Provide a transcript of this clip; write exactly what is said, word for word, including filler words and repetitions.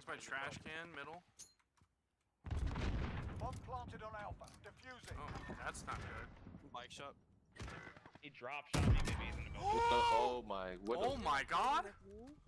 by trash can, middle. Bomb planted on Alpha. Defuse it. Oh, that's not good. Mike shot. He drop shot me. Maybe he's in the middle. Oh my! What Oh the- my god!